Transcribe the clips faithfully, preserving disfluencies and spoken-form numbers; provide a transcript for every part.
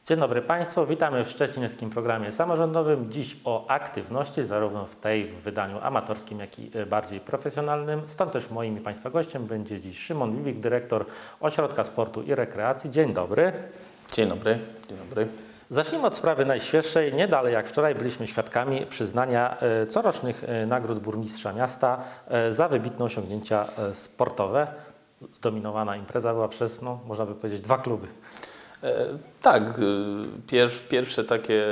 Dzień dobry Państwu, witamy w szczecińskim programie samorządowym. Dziś o aktywności, zarówno w tej w wydaniu amatorskim, jak i bardziej profesjonalnym. Stąd też moim i Państwa gościem będzie dziś Szymon Wiwik, dyrektor Ośrodka Sportu i Rekreacji. Dzień dobry. Dzień dobry. Dzień dobry. Zacznijmy od sprawy najświeższej. Nie dalej jak wczoraj byliśmy świadkami przyznania corocznych nagród burmistrza miasta za wybitne osiągnięcia sportowe. Zdominowana impreza była przez, no, można by powiedzieć, dwa kluby. E, tak, pierw, pierwsze takie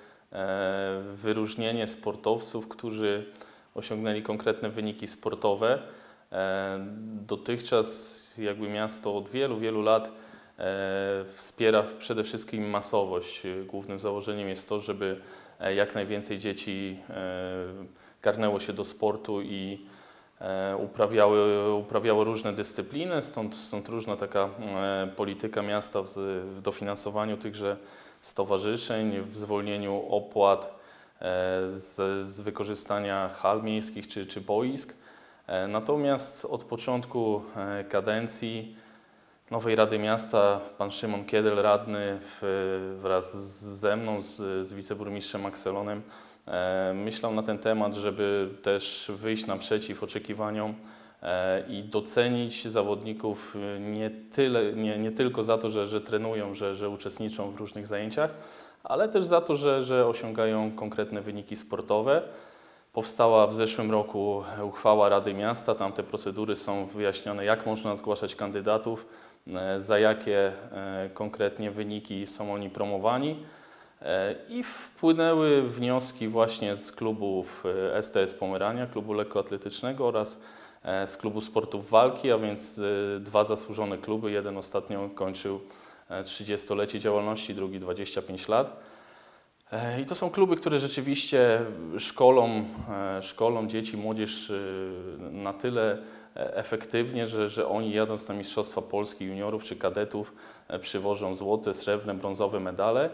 e, wyróżnienie sportowców, którzy osiągnęli konkretne wyniki sportowe. E, dotychczas jakby miasto od wielu, wielu lat e, wspiera przede wszystkim masowość. Głównym założeniem jest to, żeby jak najwięcej dzieci e, garnęło się do sportu i Uprawiały, uprawiały różne dyscypliny, stąd, stąd różna taka polityka miasta w, w dofinansowaniu tychże stowarzyszeń, w zwolnieniu opłat z, z wykorzystania hal miejskich czy, czy boisk. Natomiast od początku kadencji nowej Rady Miasta pan Szymon Kiedel, radny, w, wraz ze mną, z, z wiceburmistrzem Akselonem, myślał na ten temat, żeby też wyjść naprzeciw oczekiwaniom i docenić zawodników nie, tyle, nie, nie tylko za to, że, że trenują, że, że uczestniczą w różnych zajęciach, ale też za to, że, że osiągają konkretne wyniki sportowe. Powstała w zeszłym roku uchwała Rady Miasta, tam te procedury są wyjaśnione, jak można zgłaszać kandydatów, za jakie konkretnie wyniki są oni promowani. I wpłynęły wnioski właśnie z klubów S T S Pomerania, klubu lekkoatletycznego oraz z klubu sportów walki, a więc dwa zasłużone kluby. Jeden ostatnio kończył trzydziestolecie działalności, drugi dwadzieścia pięć lat. I to są kluby, które rzeczywiście szkolą, szkolą dzieci, młodzież na tyle efektywnie, że, że oni jadąc na Mistrzostwa Polski juniorów czy kadetów przywożą złote, srebrne, brązowe medale.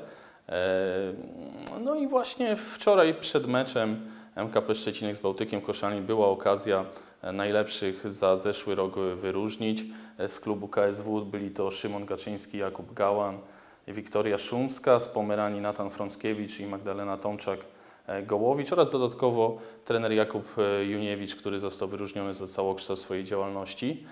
No i właśnie wczoraj przed meczem M K P Szczecinek z Bałtykiem Koszalin była okazja najlepszych za zeszły rok wyróżnić. Z klubu K S W byli to Szymon Gaczyński, Jakub Gałan, Wiktoria Szumska, z Pomeranii Natan Frąckiewicz i Magdalena Tomczak-Gołowicz oraz dodatkowo trener Jakub Juniewicz, który został wyróżniony za całokształt swojej działalności.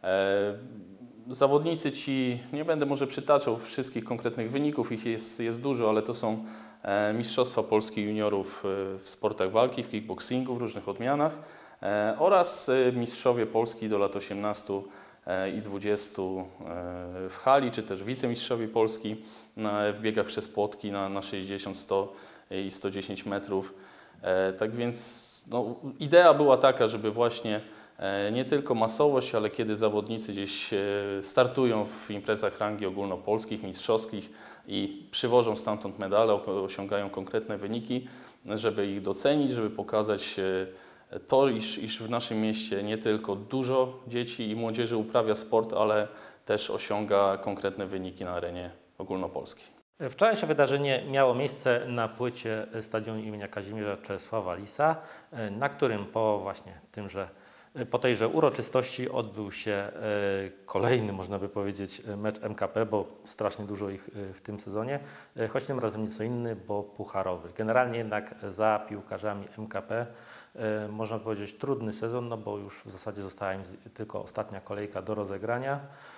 Zawodnicy ci, nie będę może przytaczał wszystkich konkretnych wyników, ich jest, jest dużo, ale to są Mistrzostwa Polski juniorów w sportach walki, w kickboxingu, w różnych odmianach oraz Mistrzowie Polski do lat osiemnastu i dwudziestu w hali, czy też wicemistrzowie Polski w biegach przez płotki na, na sześćdziesiąt, sto i sto dziesięć metrów. Tak więc no, idea była taka, żeby właśnie nie tylko masowość, ale kiedy zawodnicy gdzieś startują w imprezach rangi ogólnopolskich, mistrzowskich i przywożą stamtąd medale, osiągają konkretne wyniki, żeby ich docenić, żeby pokazać to, iż, iż w naszym mieście nie tylko dużo dzieci i młodzieży uprawia sport, ale też osiąga konkretne wyniki na arenie ogólnopolskiej. Wczorajsze wydarzenie miało miejsce na płycie stadionu imienia Kazimierza Czesława Lisa, na którym po właśnie tymże Po tejże uroczystości odbył się kolejny, można by powiedzieć, mecz M K P, bo strasznie dużo ich w tym sezonie, choć tym razem nieco inny, bo pucharowy. Generalnie jednak za piłkarzami M K P można powiedzieć trudny sezon, no bo już w zasadzie została im tylko ostatnia kolejka do rozegrania,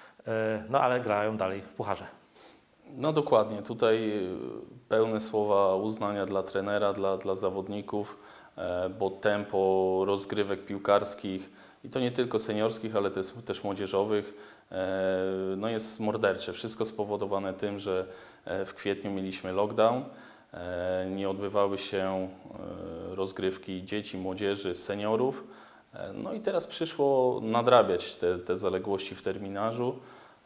no ale grają dalej w pucharze. No dokładnie, tutaj pełne słowa uznania dla trenera, dla, dla zawodników, bo tempo rozgrywek piłkarskich i to nie tylko seniorskich, ale też, też młodzieżowych, no jest mordercze. Wszystko spowodowane tym, że w kwietniu mieliśmy lockdown, nie odbywały się rozgrywki dzieci, młodzieży, seniorów, no i teraz przyszło nadrabiać te, te zaległości w terminarzu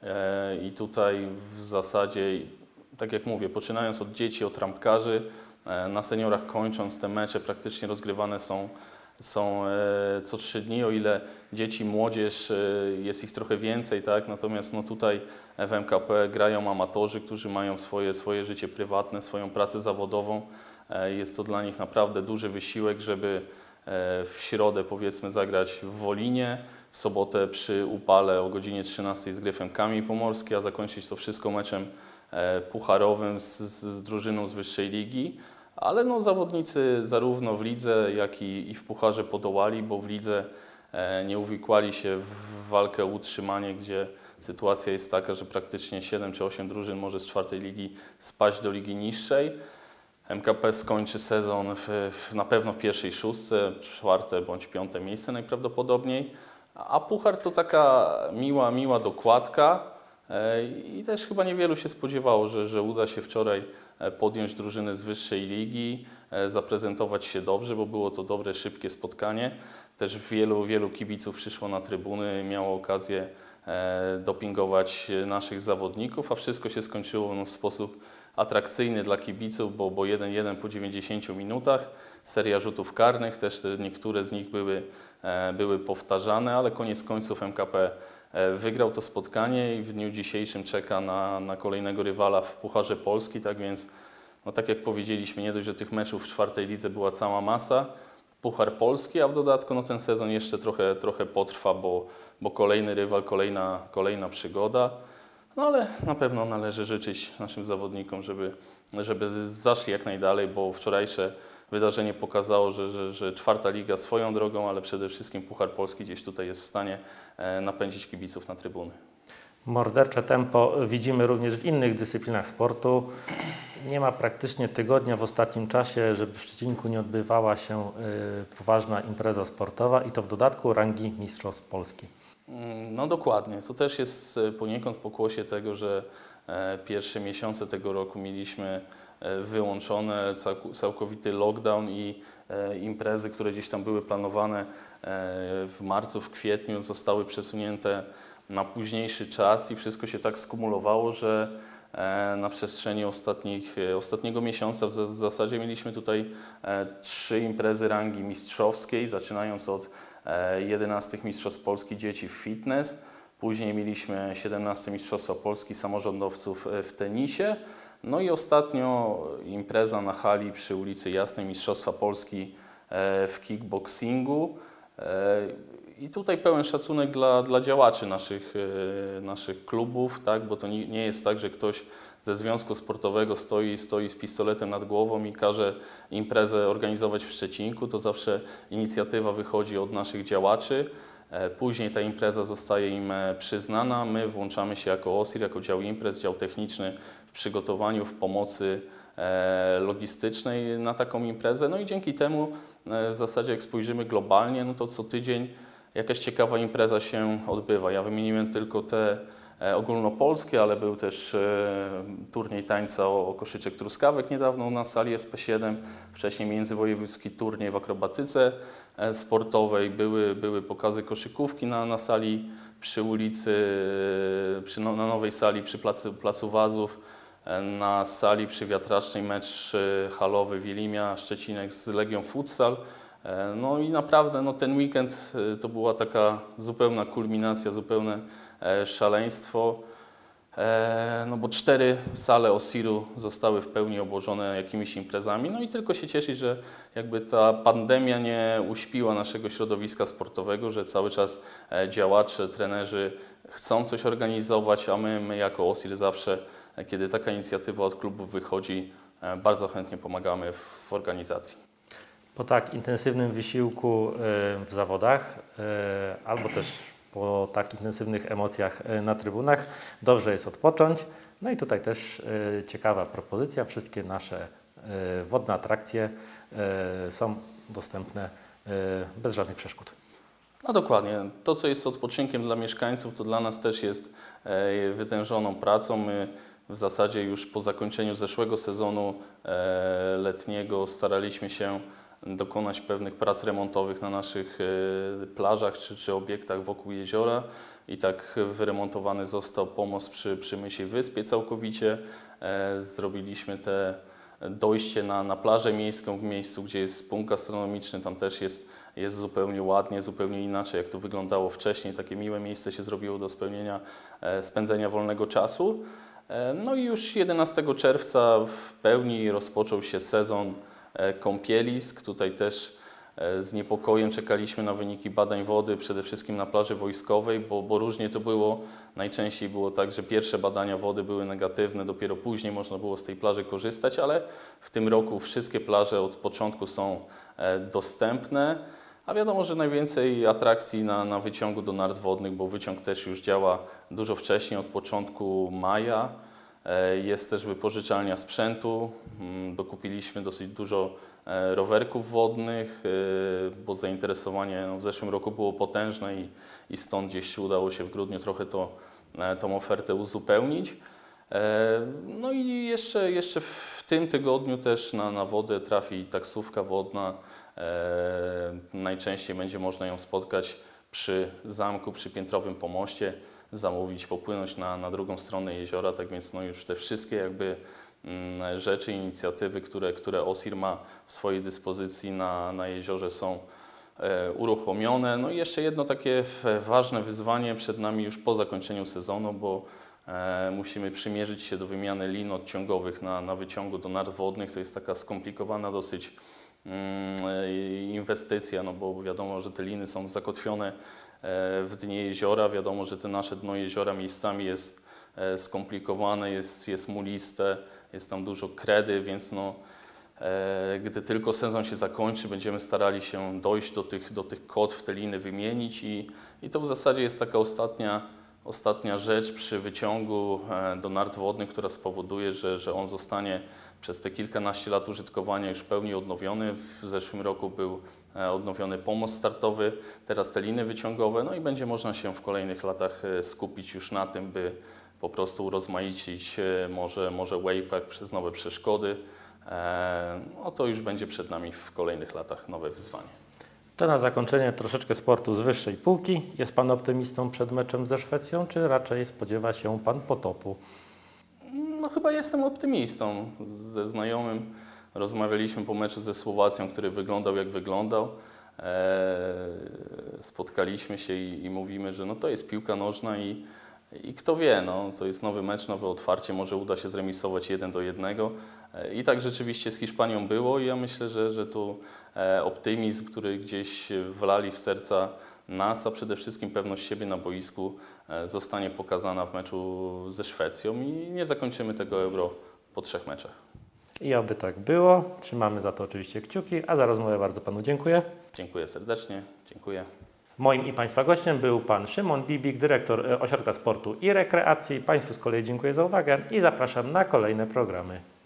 i tutaj w zasadzie, tak jak mówię, poczynając od dzieci, od trampkarzy, na seniorach kończąc, te mecze praktycznie rozgrywane są, są co trzy dni, o ile dzieci, młodzież, jest ich trochę więcej, tak? Natomiast no tutaj w M K P grają amatorzy, którzy mają swoje, swoje życie prywatne, swoją pracę zawodową. Jest to dla nich naprawdę duży wysiłek, żeby w środę powiedzmy zagrać w Wolinie, w sobotę przy upale o godzinie trzynastej z Gryfem Kamień Pomorski, a zakończyć to wszystko meczem pucharowym z, z drużyną z wyższej ligi, ale no, zawodnicy zarówno w lidze, jak i, i w pucharze podołali, bo w lidze nie uwikłali się w walkę o utrzymanie, gdzie sytuacja jest taka, że praktycznie siedem czy osiem drużyn może z czwartej ligi spaść do ligi niższej. M K P skończy sezon w, w, na pewno w pierwszej szóstce, czwarte bądź piąte miejsce najprawdopodobniej. A puchar to taka miła, miła dokładka i też chyba niewielu się spodziewało, że, że uda się wczoraj podjąć drużynę z wyższej ligi, zaprezentować się dobrze, bo było to dobre, szybkie spotkanie. Też wielu, wielu kibiców przyszło na trybuny, miało okazję dopingować naszych zawodników, a wszystko się skończyło no, w sposób atrakcyjny dla kibiców, bo, bo jeden jeden po dziewięćdziesięciu minutach, seria rzutów karnych, też te, niektóre z nich były, były powtarzane, ale koniec końców M K P wygrał to spotkanie i w dniu dzisiejszym czeka na, na kolejnego rywala w Pucharze Polski, tak więc, no tak jak powiedzieliśmy, nie dość, że tych meczów w czwartej lidze była cała masa, Puchar Polski, a w dodatku no, ten sezon jeszcze trochę, trochę potrwa, bo, bo kolejny rywal, kolejna, kolejna przygoda. No ale na pewno należy życzyć naszym zawodnikom, żeby, żeby zaszli jak najdalej, bo wczorajsze wydarzenie pokazało, że, że, że czwarta liga swoją drogą, ale przede wszystkim Puchar Polski gdzieś tutaj jest w stanie napędzić kibiców na trybuny. Mordercze tempo widzimy również w innych dyscyplinach sportu. Nie ma praktycznie tygodnia w ostatnim czasie, żeby w Szczecinku nie odbywała się y, poważna impreza sportowa i to w dodatku rangi Mistrzostw Polski. No dokładnie. To też jest poniekąd pokłosie tego, że pierwsze miesiące tego roku mieliśmy wyłączone, całkowity lockdown i imprezy, które gdzieś tam były planowane w marcu, w kwietniu, zostały przesunięte na późniejszy czas i wszystko się tak skumulowało, że na przestrzeni ostatnich, ostatniego miesiąca w zasadzie mieliśmy tutaj trzy imprezy rangi mistrzowskiej, zaczynając od jedenastych Mistrzostw Polski dzieci w fitness, później mieliśmy siedemnaste Mistrzostwa Polski samorządowców w tenisie, no i ostatnio impreza na hali przy ulicy Jasnej Mistrzostwa Polski w kickboxingu. I tutaj pełen szacunek dla, dla działaczy naszych, naszych klubów, tak? Bo to nie, nie jest tak, że ktoś ze związku sportowego stoi, stoi z pistoletem nad głową i każe imprezę organizować w Szczecinku. To zawsze inicjatywa wychodzi od naszych działaczy. Później ta impreza zostaje im przyznana. My włączamy się jako O S I R, jako dział imprez, dział techniczny w przygotowaniu, w pomocy logistycznej na taką imprezę. No i dzięki temu w zasadzie jak spojrzymy globalnie, no to co tydzień jakaś ciekawa impreza się odbywa. Ja wymieniłem tylko te ogólnopolskie, ale był też turniej tańca o koszyczek truskawek niedawno na sali S P siedem, wcześniej międzywojewódzki turniej w akrobatyce sportowej, były, były pokazy koszykówki na, na sali przy ulicy, przy, na nowej sali przy placu, placu Wazów, na sali przy wiatracznej mecz halowy Wilimia Szczecinek z Legią Futsal. No i naprawdę no, ten weekend to była taka zupełna kulminacja, zupełne szaleństwo, no bo cztery sale O S I R-u zostały w pełni obłożone jakimiś imprezami, no i tylko się cieszyć, że jakby ta pandemia nie uśpiła naszego środowiska sportowego, że cały czas działacze, trenerzy chcą coś organizować, a my, my jako O S I R zawsze, kiedy taka inicjatywa od klubów wychodzi, bardzo chętnie pomagamy w organizacji. Po tak intensywnym wysiłku w zawodach, albo też po tak intensywnych emocjach na trybunach, dobrze jest odpocząć. No i tutaj też ciekawa propozycja. Wszystkie nasze wodne atrakcje są dostępne bez żadnych przeszkód. No dokładnie. To, co jest odpoczynkiem dla mieszkańców, to dla nas też jest wytężoną pracą. My w zasadzie już po zakończeniu zeszłego sezonu letniego staraliśmy się dokonać pewnych prac remontowych na naszych plażach czy, czy obiektach wokół jeziora i tak wyremontowany został pomost przy, przy Mysiej Wyspie całkowicie. Zrobiliśmy te dojście na, na plażę miejską w miejscu, gdzie jest punkt gastronomiczny, tam też jest, jest zupełnie ładnie, zupełnie inaczej jak to wyglądało wcześniej. Takie miłe miejsce się zrobiło do spełnienia, spędzenia wolnego czasu. No i już jedenastego czerwca w pełni rozpoczął się sezon kąpielisk. Tutaj też z niepokojem czekaliśmy na wyniki badań wody, przede wszystkim na plaży wojskowej, bo, bo różnie to było. Najczęściej było tak, że pierwsze badania wody były negatywne, dopiero później można było z tej plaży korzystać, ale w tym roku wszystkie plaże od początku są dostępne. A wiadomo, że najwięcej atrakcji na, na wyciągu do nart wodnych, bo wyciąg też już działa dużo wcześniej, od początku maja. Jest też wypożyczalnia sprzętu. Dokupiliśmy dosyć dużo rowerków wodnych, bo zainteresowanie no, w zeszłym roku było potężne i, i stąd gdzieś udało się w grudniu trochę to, tą ofertę uzupełnić. No i jeszcze, jeszcze w tym tygodniu też na, na wodę trafi taksówka wodna. Najczęściej będzie można ją spotkać przy zamku, przy piętrowym pomoście, zamówić, popłynąć na, na drugą stronę jeziora. Tak więc no już te wszystkie jakby mm, rzeczy, inicjatywy, które, które OSIR ma w swojej dyspozycji na, na jeziorze są e, uruchomione. No i jeszcze jedno takie ważne wyzwanie przed nami już po zakończeniu sezonu, bo e, musimy przymierzyć się do wymiany lin odciągowych na, na wyciągu do nart wodnych. To jest taka skomplikowana dosyć inwestycja, no bo wiadomo, że te liny są zakotwione w dnie jeziora, wiadomo, że to nasze dno jeziora miejscami jest skomplikowane, jest, jest muliste, jest tam dużo kredy, więc no, gdy tylko sezon się zakończy, będziemy starali się dojść do tych, do tych kotw, te liny wymienić i, i to w zasadzie jest taka ostatnia, ostatnia rzecz przy wyciągu do nart wodnych, która spowoduje, że, że on zostanie przez te kilkanaście lat użytkowania już w pełni odnowiony. W zeszłym roku był odnowiony pomost startowy, teraz te liny wyciągowe, no i będzie można się w kolejnych latach skupić już na tym, by po prostu urozmaicić może, może waypark przez nowe przeszkody. No to już będzie przed nami w kolejnych latach nowe wyzwanie. To na zakończenie troszeczkę sportu z wyższej półki. Jest Pan optymistą przed meczem ze Szwecją, czy raczej spodziewa się Pan potopu? No chyba jestem optymistą. Ze znajomym rozmawialiśmy po meczu ze Słowacją, który wyglądał jak wyglądał. Spotkaliśmy się i, i mówimy, że no to jest piłka nożna i, i kto wie, no, to jest nowy mecz, nowe otwarcie, może uda się zremisować jeden do jednego. I tak rzeczywiście z Hiszpanią było i ja myślę, że, że tu optymizm, który gdzieś wlali w serca nas, a przede wszystkim pewność siebie na boisku zostanie pokazana w meczu ze Szwecją i nie zakończymy tego Euro po trzech meczach. I oby tak było. Trzymamy za to oczywiście kciuki, a za rozmowę bardzo Panu dziękuję. Dziękuję serdecznie. Dziękuję. Moim i Państwa gościem był Pan Szymon Bibik, dyrektor Ośrodka Sportu i Rekreacji. Państwu z kolei dziękuję za uwagę i zapraszam na kolejne programy.